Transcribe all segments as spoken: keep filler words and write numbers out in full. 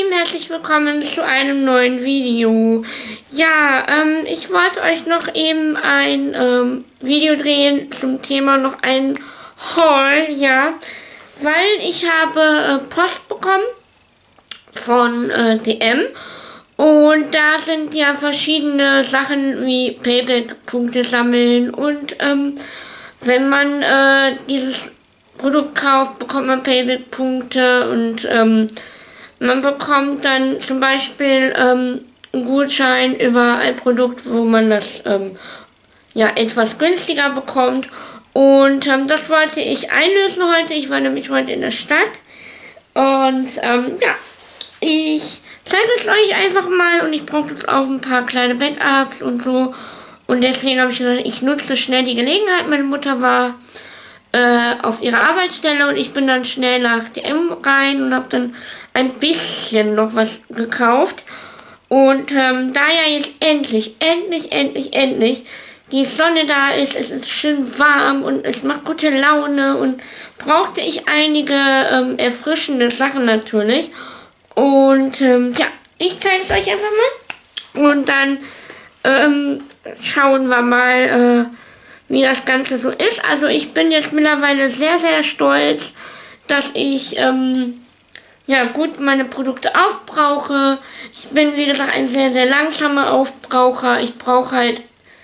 Lieben, herzlich willkommen zu einem neuen Video. Ja, ähm, ich wollte euch noch eben ein ähm, Video drehen zum Thema noch ein Haul, ja, weil ich habe äh, Post bekommen von äh, D M und da sind ja verschiedene Sachen wie Payback-Punkte sammeln und ähm, wenn man äh, dieses Produkt kauft, bekommt man Payback-Punkte und ähm, man bekommt dann zum Beispiel ähm, einen Gutschein über ein Produkt, wo man das ähm, ja etwas günstiger bekommt. Und ähm, das wollte ich einlösen heute. Ich war nämlich heute in der Stadt. Und ähm, ja, ich zeige es euch einfach mal und ich brauche jetzt auch ein paar kleine Backups und so. Und deswegen habe ich gesagt, ich nutze schnell die Gelegenheit. Meine Mutter war auf ihrer Arbeitsstelle und ich bin dann schnell nach D M rein und habe dann ein bisschen noch was gekauft. Und ähm, da ja jetzt endlich, endlich, endlich, endlich die Sonne da ist, es ist schön warm und es macht gute Laune und brauchte ich einige ähm, erfrischende Sachen natürlich. Und ähm, ja, ich zeige es euch einfach mal und dann ähm, schauen wir mal, äh, wie das Ganze so ist. Also ich bin jetzt mittlerweile sehr, sehr stolz, dass ich ähm, ja gut meine Produkte aufbrauche. Ich bin, wie gesagt, ein sehr, sehr langsamer Aufbraucher. Ich brauche halt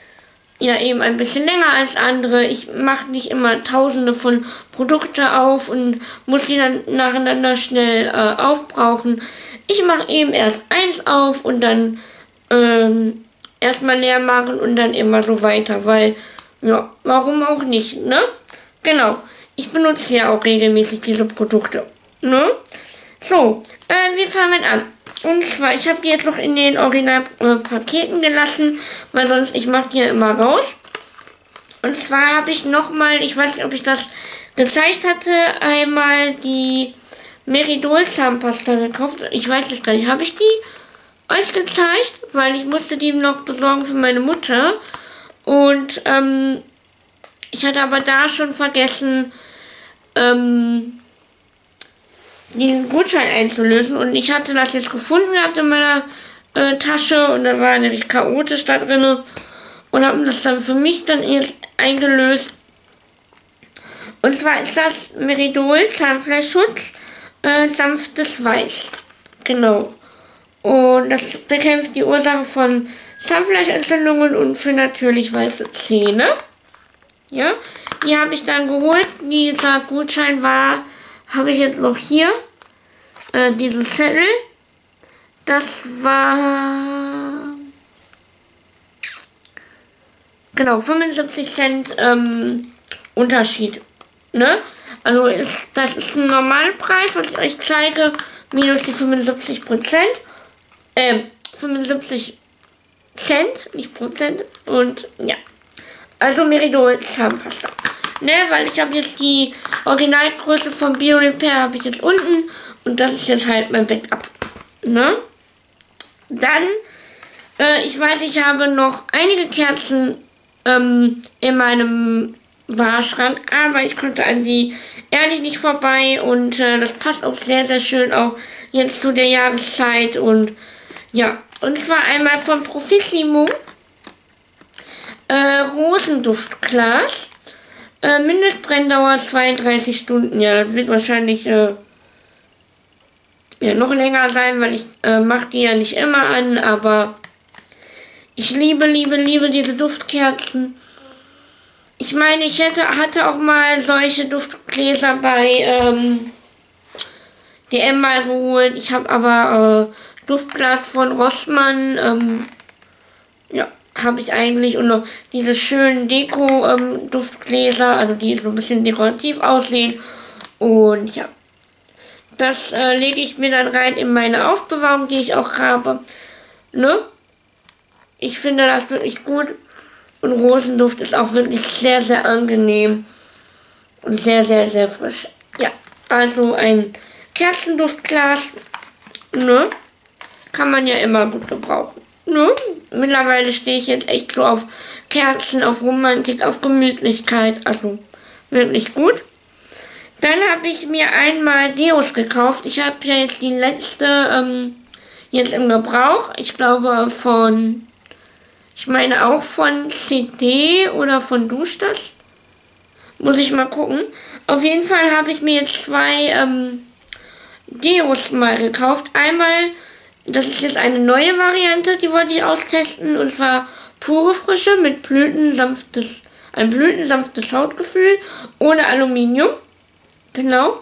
ja eben ein bisschen länger als andere. Ich mache nicht immer tausende von Produkte auf und muss die dann nacheinander schnell äh, aufbrauchen. Ich mache eben erst eins auf und dann ähm, erstmal leer machen und dann immer so weiter, weil ja, warum auch nicht, ne? Genau, ich benutze ja auch regelmäßig diese Produkte, ne? So, äh, wir fangen an. Und zwar, ich habe die jetzt noch in den Originalpaketen gelassen, weil sonst, ich mache die ja immer raus. Und zwar habe ich nochmal, ich weiß nicht, ob ich das gezeigt hatte, einmal die Meridol Zahnpasta gekauft. Ich weiß es gar nicht, habe ich die euch gezeigt? Weil ich musste die noch besorgen für meine Mutter. Und ähm, ich hatte aber da schon vergessen, ähm, diesen Gutschein einzulösen. Und ich hatte das jetzt gefunden gehabt in meiner äh, Tasche. Und da war nämlich chaotisch da drin. Und habe das dann für mich dann erst eingelöst. Und zwar ist das Meridol Zahnfleischschutz äh, sanftes Weiß. Genau. Und das bekämpft die Ursache von Zahnfleischentzündungen und für natürlich weiße Zähne. Ja, die habe ich dann geholt. Dieser Gutschein war, habe ich jetzt noch hier, äh, dieses Zettel. Das war, genau, fünfundsiebzig Cent ähm, Unterschied. Ne? Also ist, das ist ein Normalpreis, was ich euch zeige, minus die fünfundsiebzig Prozent. Äh, fünfundsiebzig Cent, nicht Prozent. Und ja. Also Meridol Zahnpasta. Ne, weil ich habe jetzt die Originalgröße von Bio Repair habe ich jetzt unten. Und das ist jetzt halt mein Backup. Ne? Dann, äh, ich weiß, ich habe noch einige Kerzen ähm, in meinem Wahrschrank. Aber ich konnte an die ehrlich nicht vorbei. Und äh, das passt auch sehr, sehr schön auch jetzt zu der Jahreszeit. Und ja, und zwar einmal von Profissimo, äh, Rosenduftglas, äh, Mindestbrenndauer zweiunddreißig Stunden, ja, das wird wahrscheinlich, äh, ja, noch länger sein, weil ich, äh, mache die ja nicht immer an, aber ich liebe, liebe, liebe diese Duftkerzen. Ich meine, ich hätte, hatte auch mal solche Duftgläser bei, ähm, D M mal geholt, ich habe aber, äh, Duftglas von Rossmann, ähm, ja, habe ich eigentlich. Und noch diese schönen Deko-Duftgläser, ähm, also die so ein bisschen dekorativ aussehen. Und ja, das äh, lege ich mir dann rein in meine Aufbewahrung, die ich auch habe. Ne? Ich finde das wirklich gut. Und Rosenduft ist auch wirklich sehr, sehr angenehm. Und sehr, sehr, sehr frisch. Ja, also ein Kerzenduftglas, ne? Kann man ja immer gut gebrauchen. Ne? Mittlerweile stehe ich jetzt echt so auf Kerzen, auf Romantik, auf Gemütlichkeit. Also wirklich gut. Dann habe ich mir einmal Deos gekauft. Ich habe ja jetzt die letzte ähm, jetzt im Gebrauch. Ich glaube von, ich meine auch von C D oder von Duschdas. Muss ich mal gucken. Auf jeden Fall habe ich mir jetzt zwei ähm, Deos mal gekauft. Einmal, das ist jetzt eine neue Variante, die wollte ich austesten. Und zwar pure Frische mit blütensanftes, ein blütensanftes Hautgefühl ohne Aluminium. Genau.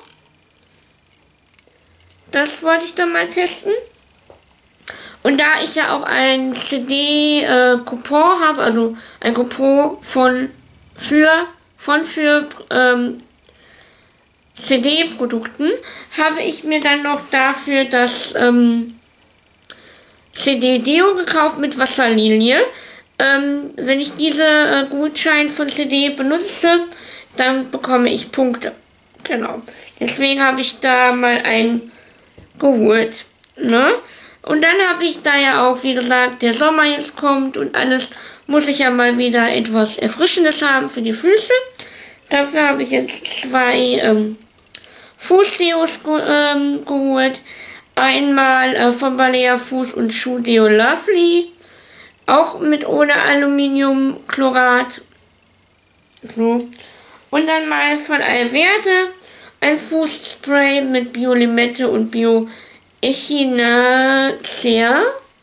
Das wollte ich dann mal testen. Und da ich ja auch ein C D-Coupon äh, habe, also ein Coupon von für, von für ähm, C D-Produkten, habe ich mir dann noch dafür das ähm, C D-Deo gekauft mit Wasserlilie. Ähm, wenn ich diese äh, Gutschein von C D benutze, dann bekomme ich Punkte. Genau. Deswegen habe ich da mal einen geholt. Ne? Und dann habe ich da ja auch, wie gesagt, der Sommer jetzt kommt und alles, muss ich ja mal wieder etwas Erfrischendes haben für die Füße. Dafür habe ich jetzt zwei ähm, Fußdeos ge ähm, geholt. Einmal äh, von Balea Fuß und Schuhdeo Lovely. Auch mit ohne Aluminiumchlorat. So. Und dann mal von Alverde ein Fußspray mit Bio-Limette und Bio-Echinacea.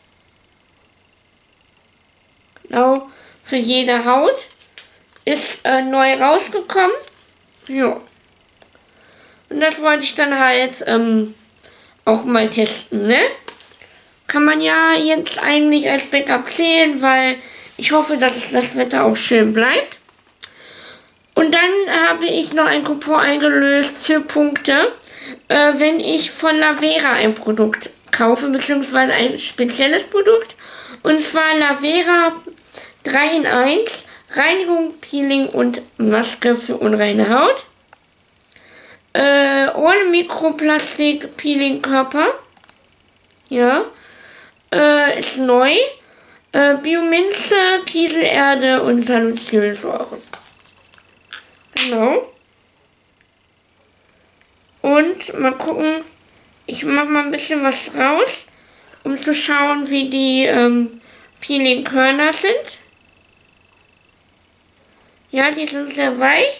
Genau, für jede Haut. Ist äh, neu rausgekommen. Ja. Und das wollte ich dann halt ähm, auch mal testen, ne? Kann man ja jetzt eigentlich als Backup zählen, weil ich hoffe, dass es das Wetter auch schön bleibt. Und dann habe ich noch ein Coupon eingelöst für Punkte, äh, wenn ich von Lavera ein Produkt kaufe, beziehungsweise ein spezielles Produkt. Und zwar Lavera drei in eins, Reinigung, Peeling und Maske für unreine Haut. Äh, ohne Mikroplastik, Peeling Körper. Ja. Äh, ist neu. Äh, Biominze, Kieselerde und Salicylsäure. Genau. Und mal gucken, ich mache mal ein bisschen was raus, um zu schauen, wie die ähm, Peeling-Körner sind. Ja, die sind sehr weich.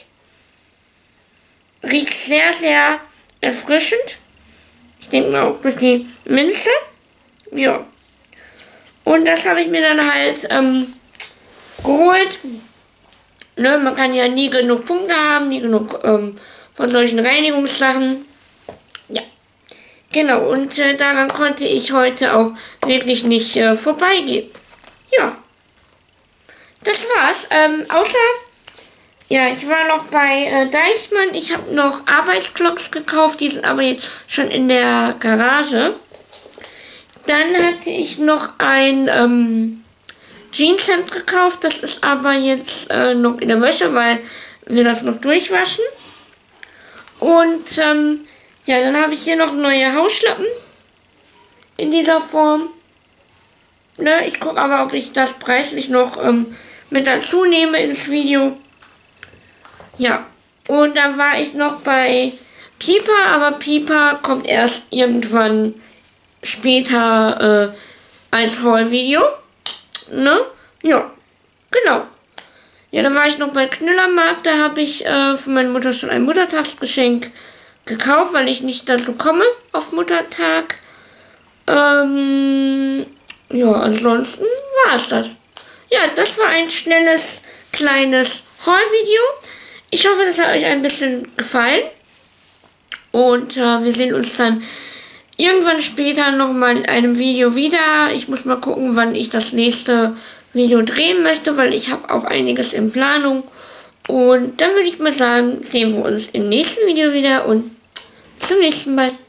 Riecht sehr, sehr erfrischend. Ich denke mal auch durch die Minze. Ja. Und das habe ich mir dann halt ähm, geholt. Ne, man kann ja nie genug Punkte haben, nie genug ähm, von solchen Reinigungssachen. Ja, genau. Und äh, daran konnte ich heute auch wirklich nicht äh, vorbeigehen. Ja, das war's. Ähm, außer, ja, ich war noch bei äh, Deichmann. Ich habe noch Arbeitsklocks gekauft, die sind aber jetzt schon in der Garage. Dann hatte ich noch ein ähm, Jeanshemd gekauft, das ist aber jetzt äh, noch in der Wäsche, weil wir das noch durchwaschen. Und ähm, ja, dann habe ich hier noch neue Hausschlappen in dieser Form. Ne, ich gucke aber, ob ich das preislich noch ähm, mit dazu nehme ins Video. Ja, und dann war ich noch bei Pipa, aber Pipa kommt erst irgendwann später äh, als Haul-Video. Ne? Ja, genau. Ja, dann war ich noch bei Knüllermarkt. Da habe ich äh, für meine Mutter schon ein Muttertagsgeschenk gekauft, weil ich nicht dazu komme auf Muttertag. Ähm, ja, ansonsten war es das. Ja, das war ein schnelles, kleines Haul-Video. Ich hoffe, das hat euch ein bisschen gefallen. Und äh, wir sehen uns dann irgendwann später nochmal in einem Video wieder. Ich muss mal gucken, wann ich das nächste Video drehen möchte, weil ich habe auch einiges in Planung. Und dann würde ich mal sagen, sehen wir uns im nächsten Video wieder und bis zum nächsten Mal.